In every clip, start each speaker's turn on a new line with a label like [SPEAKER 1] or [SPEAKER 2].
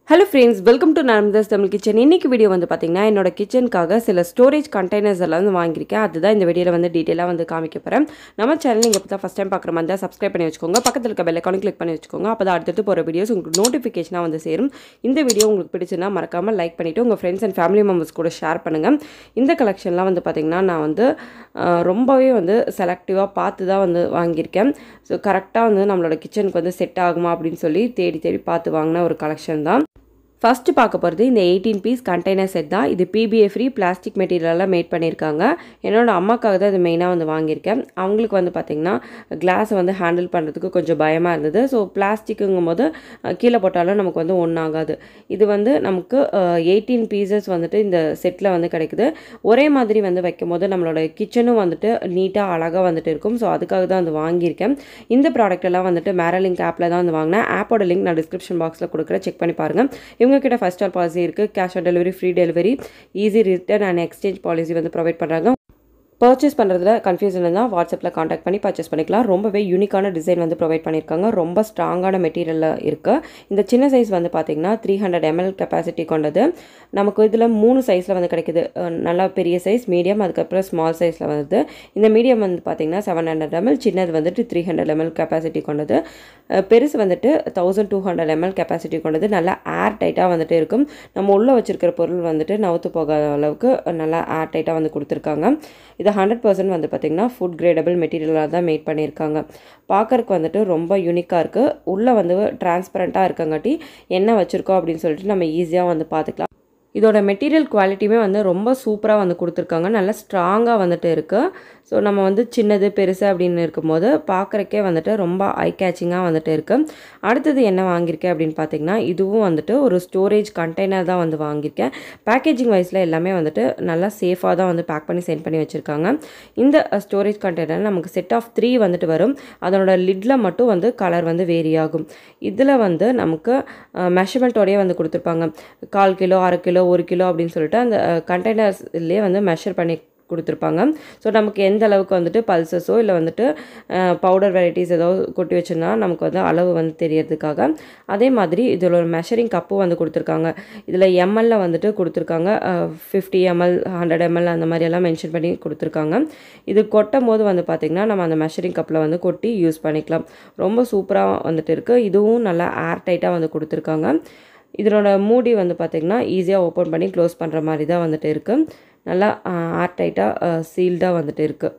[SPEAKER 1] Hello friends, welcome to Narmatha's Tamil Kitchen. இன்னைக்கு video வந்து பாத்தீங்கன்னா என்னோட கிச்சனுக்காக சில ஸ்டோரேஜ் கண்டெய்னர்ஸ் எல்லாம் வந்து வாங்கியிருக்கேன். அதுதான் இந்த வீடியோல வந்து டீடைலா வந்து காமிக்க போறேன். நம்ம சேனல் நீங்க இப்ப ஃபர்ஸ்ட் டைம் பார்க்குற மாதிரி சப்ஸ்கிரைப் பண்ணி வச்சுக்கோங்க. பக்கத்துல இருக்க பெல் ஐகானை கிளிக் பண்ணி வச்சுக்கோங்க. அப்பதான் அடுத்து போற வீடியோஸ் உங்களுக்கு நோட்டிஃபிகேஷனா வந்து சேரும். இந்த வீடியோ உங்களுக்கு பிடிச்சினா மறக்காம லைக் பண்ணிட்டு உங்க ஃப்ரெண்ட்ஸ் அண்ட் ஃபேமிலி மெம்பர்ஸ் கூட ஷேர் பண்ணுங்க. இந்த கலெக்ஷன்லாம் வந்து பாத்தீங்கன்னா நான் வந்து ரொம்பவே வந்து செலக்டிவா பார்த்து தான் வந்து வாங்கியிருக்கேன். ஸோ கரெக்டாக வந்து நம்மளோட கிச்சனுக்கு வந்து செட் ஆகுமா அப்படின்னு சொல்லி தேடி தேடி பார்த்து வாங்கின ஒரு கலெக்ஷன் தான். ஃபர்ஸ்ட் பார்க்க போகிறது இந்த 18 பீஸ் கண்டெய்னர் செட் தான். இது PBA ஃப்ரீ பிளாஸ்டிக் மெட்டீரியலாக மேட் பண்ணியிருக்காங்க. என்னோட அம்மாக்காக தான் இது மெயினாக வந்து வாங்கியிருக்கேன். அவங்களுக்கு வந்து பார்த்திங்கன்னா கிளாஸை வந்து ஹேண்டில் பண்ணுறதுக்கு கொஞ்சம் பயமாக இருந்தது. ஸோ பிளாஸ்டிக்குங்கும் போது கீழே போட்டாலும் நமக்கு வந்து ஒன்றாகாது. இது வந்து நமக்கு 18 பீசஸ் வந்துட்டு இந்த செட்டில் வந்து கிடைக்குது. ஒரே மாதிரி வந்து வைக்கும் போது நம்மளோட கிச்சனும் வந்துட்டு நீட்டாக அழகாக வந்துட்டு இருக்கும். ஸோ அதுக்காக தான் வந்து வாங்கியிருக்கேன். இந்த ப்ராடக்ட் எல்லாம் வந்துட்டு மேரலிங்க் ஆப்பில் தான் வந்து வாங்கினேன். ஆப்போட லிங்க் நான் டிஸ்கிரிப்ஷன் பாக்ஸில் கொடுக்குறேன், செக் பண்ணி பாருங்கள். இவங்ககிட்ட ஃபர்ஸ்ட் ஆல் பாலிசி இருக்குது, cash on delivery, free delivery, easy return and exchange policy வந்து ப்ரொவைட் பண்ணுறாங்க. பர்ச்சேஸ் பண்ணுறதுல கன்ஃபியூஷன் இருந்தால் வாட்ஸ்அப்பில் காண்டாக்ட் பண்ணி பர்ச்சேஸ் பண்ணிக்கலாம். ரொம்பவே யூனிக்கான டிசைன் வந்து ப்ரொவைட் பண்ணியிருக்காங்க. ரொம்ப ஸ்ட்ராங்கான மெட்டீரியலில் இருக்குது. இந்த சின்ன சைஸ் வந்து பார்த்திங்கன்னா 300 ml கெப்பாசிட்டி கொண்டது. நமக்கு இதில் 3 சைஸில் வந்து கிடைக்குது. நல்லா பெரிய சைஸ், மீடியம், அதுக்கப்புறம் ஸ்மால் சைஸில் வருது. இந்த மீடியம் வந்து பார்த்திங்கன்னா 700 ml, சின்னது வந்துட்டு 300 ml கெப்பாசிட்டி கொண்டது. பெருசு வந்துட்டு 1200 ml கெப்பாசிட்டி கொண்டது. நல்லா ஏர் டைட்டாக வந்துட்டு இருக்கும். நம்ம உள்ளே வச்சுருக்கிற பொருள் வந்துட்டு நவுத்து போகாத அளவுக்கு நல்லா ஏர் டைட்டாக வந்து கொடுத்துருக்காங்க. இது 100% வந்து பார்த்திங்கன்னா ஃபுட் கிரேடபிள் மெட்டீரியலாக தான் மேட் பண்ணியிருக்காங்க. பார்க்கறக்கு வந்துட்டு ரொம்ப யூனிக்காக இருக்குது. உள்ளே வந்து டிரான்ஸ்பரண்ட்டாக இருக்கங்காட்டி என்ன வச்சுருக்கோம் அப்படின்னு சொல்லிட்டு நம்ம ஈஸியாக வந்து பார்த்துக்கலாம். இதோட மெட்டீரியல் குவாலிட்டியுமே வந்து ரொம்ப சூப்பராக வந்து கொடுத்துருக்காங்க. நல்லா ஸ்ட்ராங்காக வந்துட்டு இருக்குது. ஸோ நம்ம வந்து சின்னது பெருசு அப்படின்னு இருக்கும்போது பார்க்குறக்கே வந்துட்டு ரொம்ப ஐ கேச்சிங்காக வந்துட்டு இருக்குது. அடுத்தது என்ன வாங்கியிருக்கேன் அப்படின்னு பார்த்திங்கன்னா இதுவும் வந்துட்டு ஒரு ஸ்டோரேஜ் கண்டெய்னர் தான் வந்து வாங்கியிருக்கேன். பேக்கேஜிங் வைஸில் எல்லாமே வந்துட்டு நல்லா சேஃபாக தான் வந்து பேக் பண்ணி சென்ட் பண்ணி வச்சுருக்காங்க. இந்த ஸ்டோரேஜ் கண்டெய்னர் நமக்கு செட் ஆஃப் 3 வந்துட்டு வரும். அதனோட லிட்டில் மட்டும் வந்து கலர் வந்து வேரி ஆகும். இதில் வந்து நமக்கு மெஷர்மெண்ட்டோடையே வந்து கொடுத்துருப்பாங்க. 1/4 கிலோ, 1/2 கிலோ, 1 கிலோ அப்படின்னு சொல்லிட்டு அந்த கண்டெய்னர்ஸ்லேயே வந்து மெஷர் பண்ணி கொடுத்துருப்பாங்க. ஸோ நமக்கு எந்த அளவுக்கு வந்துட்டு பல்சஸோ இல்லை வந்துட்டு பவுடர் வெரைட்டிஸ் ஏதோ கொட்டி வச்சுருந்தா நமக்கு வந்து அளவு வந்து தெரியறதுக்காக. அதே மாதிரி இதில் ஒரு மெஷரிங் கப்பும் வந்து கொடுத்துருக்காங்க. இதில் எம்எல்ல வந்துட்டு கொடுத்துருக்காங்க. 50 ml, 100 ml அந்த மாதிரி எல்லாம் மென்ஷன் பண்ணி கொடுத்துருக்காங்க. இது கொட்டும் போது வந்து பார்த்திங்கன்னா நம்ம அந்த மெஷரிங் கப்பில் வந்து கொட்டி யூஸ் பண்ணிக்கலாம். ரொம்ப சூப்பராக வந்துட்டு இருக்குது. இதுவும் நல்லா ஏர் டைட்டாக வந்து கொடுத்துருக்காங்க. இதனோட மூடி வந்து பார்த்திங்கன்னா ஈஸியாக ஓப்பன் பண்ணி க்ளோஸ் பண்ணுற மாதிரி தான் வந்துட்டு இருக்குது. நல்லா ஏர் டைட்டாக சீல்டாக வந்துட்டு இருக்குது.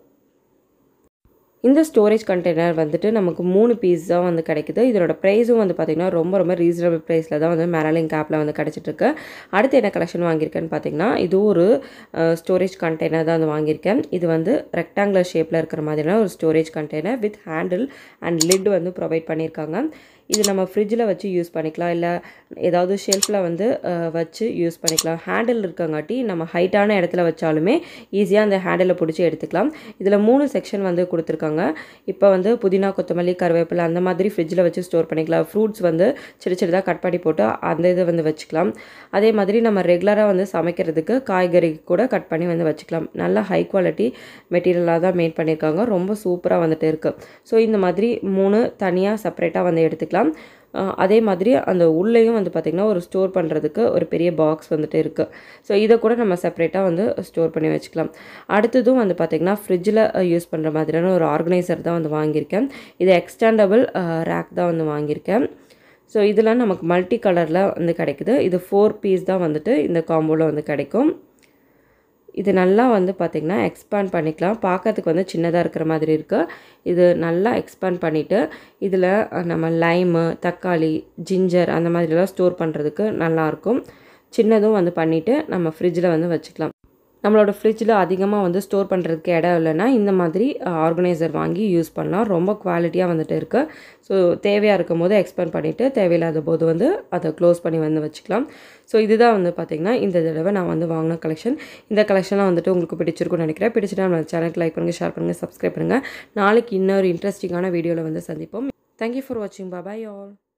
[SPEAKER 1] இந்த ஸ்டோரேஜ் கண்டெய்னர் வந்துட்டு நமக்கு 3 பீஸ் தான் வந்து கிடைக்குது. இதோட ப்ரைஸும் வந்து பார்த்திங்கன்னா ரொம்ப ரீசனபிள் ப்ரைஸில் தான் வந்து மேரலிங்க் ஆப்பில் வந்து கிடச்சிட்ருக்கு. அடுத்து என்ன கலெக்ஷன் வாங்கியிருக்கேன்னு பார்த்திங்கன்னா இது ஒரு ஸ்டோரேஜ் கண்டெய்னர் தான் வந்து வாங்கியிருக்கேன். இது வந்து ரெக்டாங்குலர் ஷேப்பில் இருக்கிற மாதிரியான ஒரு storage container with handle and lid வந்து ப்ரொவைட் பண்ணியிருக்காங்க. இது நம்ம ஃப்ரிட்ஜில் வச்சு யூஸ் பண்ணிக்கலாம், இல்லை ஏதாவது ஷெல்ஃபில் வந்து வச்சு யூஸ் பண்ணிக்கலாம். ஹேண்டில் இருக்கங்காட்டி நம்ம ஹைட்டான இடத்துல வச்சாலுமே ஈஸியாக அந்த ஹேண்டிலை பிடிச்சி எடுத்துக்கலாம். இதில் 3 செக்ஷன் வந்து கொடுத்துருக்காங்க. இப்போ வந்து புதினா, கொத்தமல்லி, கருவேப்பிலை அந்த மாதிரி ஃப்ரிட்ஜில் வச்சு ஸ்டோர் பண்ணிக்கலாம். ஃப்ரூட்ஸ் வந்து சின்னதாக கட் பண்ணி போட்டு அந்த இதை வந்து வச்சுக்கலாம். அதே மாதிரி நம்ம ரெகுலராக வந்து சமைக்கிறதுக்கு காய்கறி கூட கட் பண்ணி வந்து வச்சுக்கலாம். நல்ல ஹை குவாலிட்டி மெட்டீரியலாக தான் மேட் பண்ணியிருக்காங்க. ரொம்ப சூப்பராக வந்துட்டு இருக்குது. ஸோ இந்த மாதிரி 3 தனியாக செப்பரேட்டாக வந்து எடுத்துக்கலாம். அதே மாதிரி அந்த உள்ளேயும் வந்து பார்த்திங்கன்னா ஒரு ஸ்டோர் பண்ணுறதுக்கு ஒரு பெரிய பாக்ஸ் வந்துட்டு இருக்குது. ஸோ இதை கூட நம்ம செப்பரேட்டாக வந்து ஸ்டோர் பண்ணி வச்சுக்கலாம். அடுத்ததும் வந்து பார்த்திங்கன்னா ஃப்ரிட்ஜில் யூஸ் பண்ணுற மாதிரியான ஒரு ஆர்கனைசர் தான் வந்து வாங்கியிருக்கேன். இது எக்ஸ்டெண்டபிள் ரேக் தான் வந்து வாங்கியிருக்கேன். ஸோ இதெல்லாம் நமக்கு மல்டி கலரில் வந்து கிடைக்குது. இது 4 பீஸ் தான் வந்துட்டு இந்த காம்போவில் வந்து கிடைக்கும். இது நல்லா வந்து பார்த்திங்கன்னா எக்ஸ்பேண்ட் பண்ணிக்கலாம். பார்க்கறதுக்கு வந்து சின்னதாக இருக்கிற மாதிரி இருக்குது. இது நல்லா எக்ஸ்பேண்ட் பண்ணிவிட்டு இதில் நம்ம லைமு, தக்காளி, ஜிஞ்சர் அந்த மாதிரிலாம் ஸ்டோர் பண்ணுறதுக்கு நல்லாயிருக்கும். சின்னதும் வந்து பண்ணிவிட்டு நம்ம ஃப்ரிட்ஜில் வந்து வச்சுக்கலாம். நம்மளோட ஃப்ரிட்ஜில் அதிகமாக வந்து ஸ்டோர் பண்ணுறதுக்கு இடம் இல்லைன்னா இந்த மாதிரி ஆர்கனைசர் வாங்கி யூஸ் பண்ணலாம். ரொம்ப குவாலிட்டியாக வந்துட்டு இருக்குது. ஸோ தேவையாக இருக்கும் போது எக்ஸ்பேண்ட் பண்ணிவிட்டு தேவையில்லாத போது வந்து அதை க்ளோஸ் பண்ணி வந்து வச்சுக்கலாம். ஸோ இதுதான் வந்து பார்த்திங்கன்னா இந்த தடவை நான் வந்து வாங்கின கலெக்ஷன். இந்த கலெக்ஷன்லாம் வந்துட்டு உங்களுக்கு பிடிச்சிருக்குன்னு நினைக்கிறேன். பிடிச்சிட்டா நம்ம சேனலுக்கு லைக் பண்ணுங்கள், ஷேர் பண்ணுங்கள், சப்ஸ்கிரைப் பண்ணுங்கள். நாளைக்கு இன்னொரு இன்ட்ரெஸ்டிங்கான வீடியோவில் வந்து சந்திப்போம். தேங்க்யூ ஃபார் வாட்சிங். Bye all.